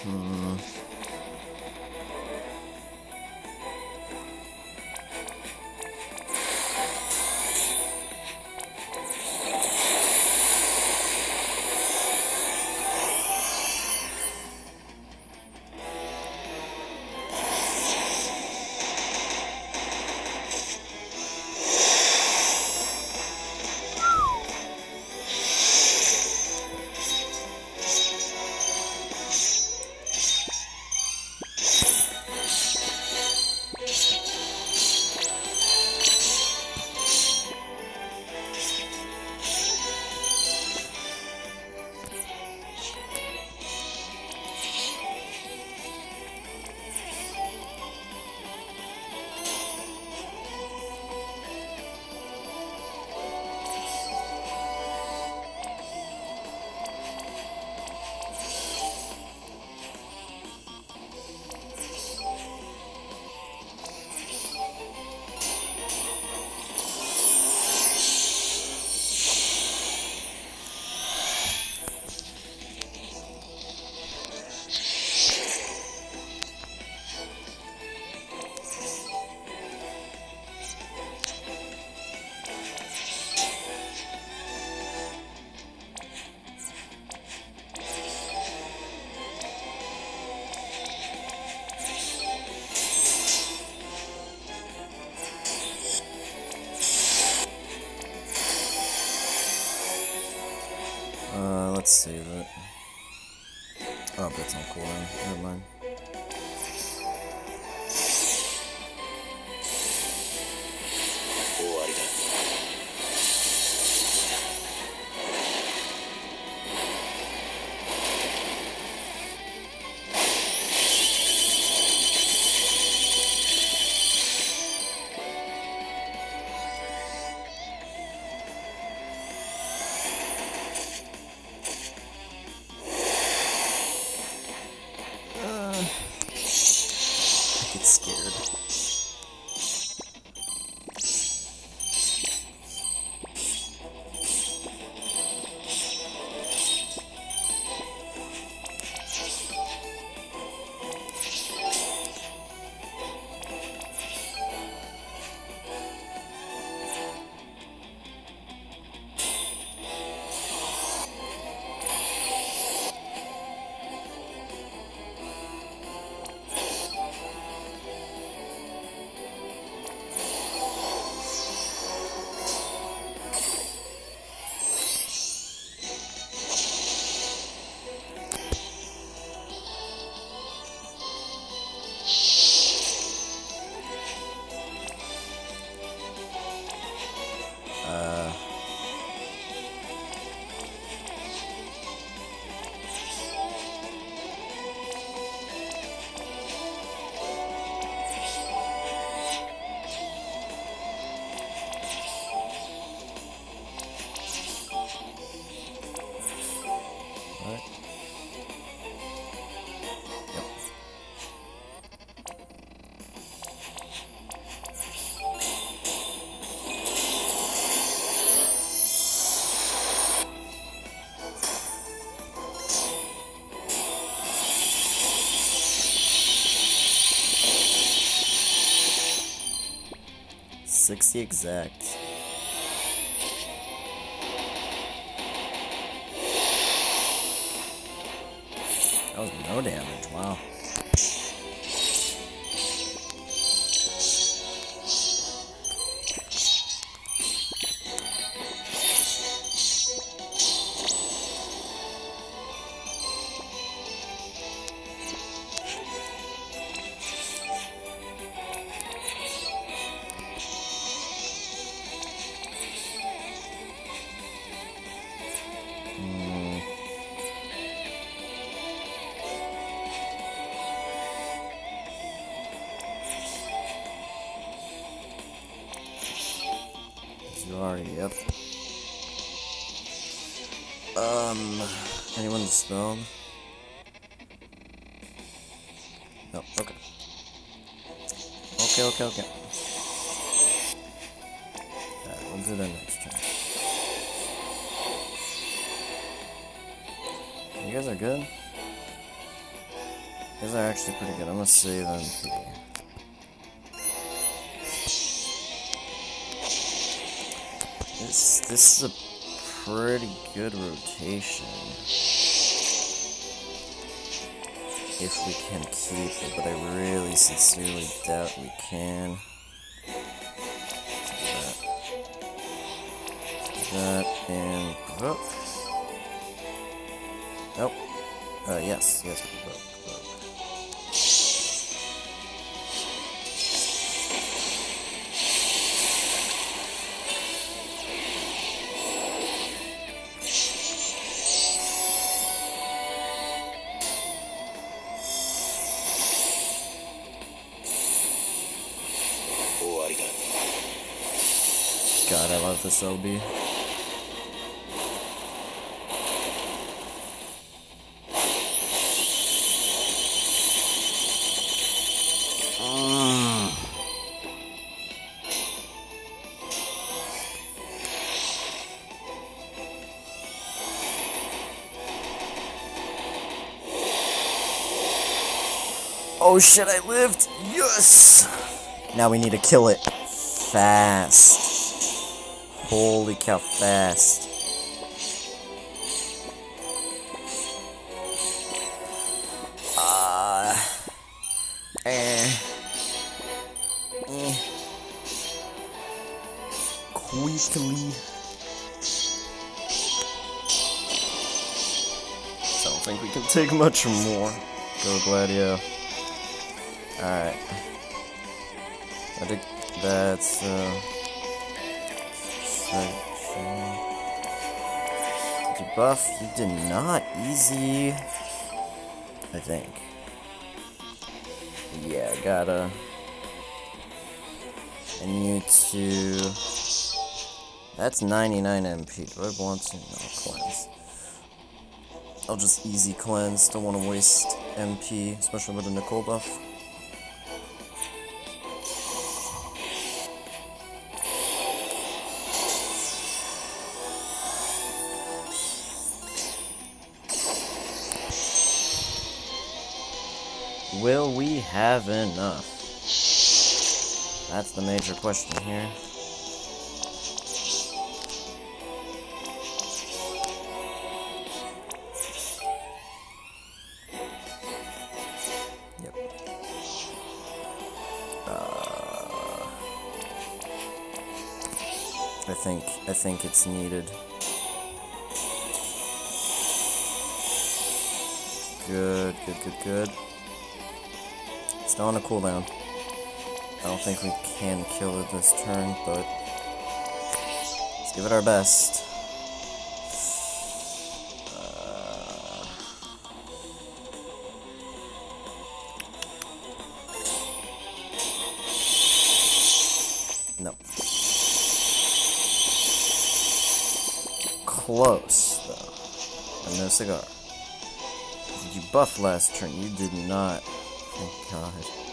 Let's save it. Oh, that's not cool then. Never mind. I get scared. $60 exact. That was no damage, wow. Yep. Anyone dispelled? No, okay. Okay. Alright, we'll do that next turn. You guys are good? These are actually pretty good. I'm gonna save MP. This is a pretty good rotation. If we can keep it, but I really sincerely doubt we can. That and provoke. Nope. Yes, provoke. God, I love this LB. Oh shit, I lived! Yes! Now we need to kill it fast. Holy cow, fast. Quickly. I don't think we can take much more. Go Gladio. Alright. I think that's debuff. You did not easy. I think. Yeah, gotta. I need to. That's 99 MP. Do I want to? No, cleanse. I'll just easy cleanse. Don't want to waste MP, especially with a Nicole buff. Will we have enough? That's the major question here. Yep. I think it's needed. Good. Still on a cooldown. I don't think we can kill it this turn, but let's give it our best. No. Close, though. And no cigar. Did you buff last turn? You did not. Thank God.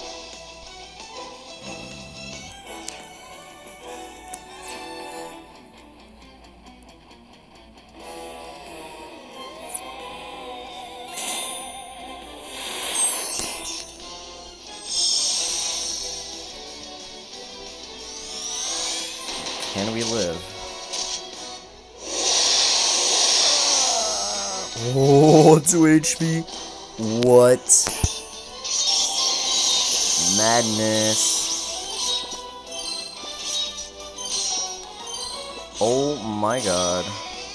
Can we live? Oh, 2 HP. What? Madness. Oh my God.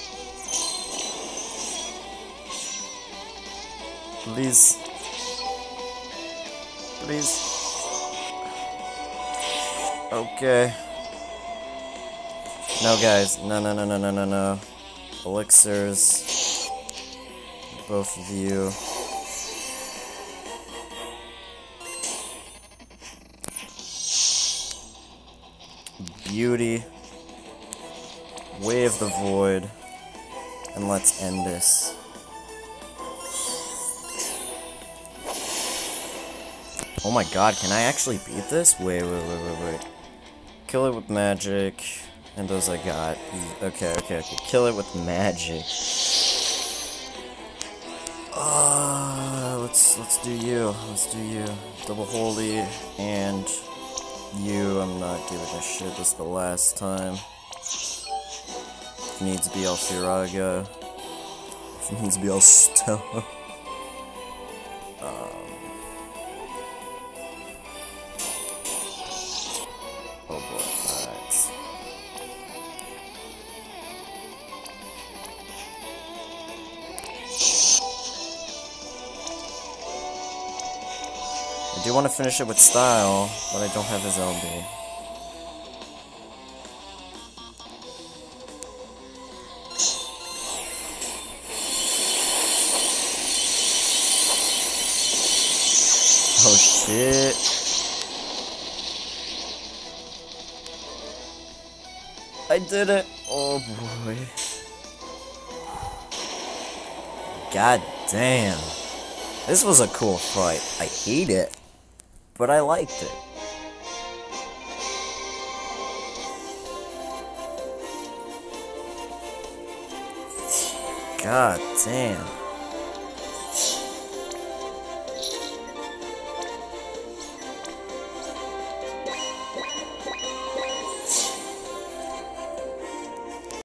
Please. Please. Okay. No, guys. No. Elixirs. Both of you. Beauty. Way of the Void. And let's end this. Oh my God, can I actually beat this? Wait. Kill it with magic. And those I got. Okay. Kill it with magic. Let's let's do you. Let's do you. Double holy and you. I'm not giving a shit. This is the last time. If it needs to be Alfiraga. If it needs to be all Stella. Oh boy. Alright. I do want to finish it with style, but I don't have his LB. Oh shit. I did it. Oh boy. God damn. This was a cool fight. I hate it, but I liked it. God damn.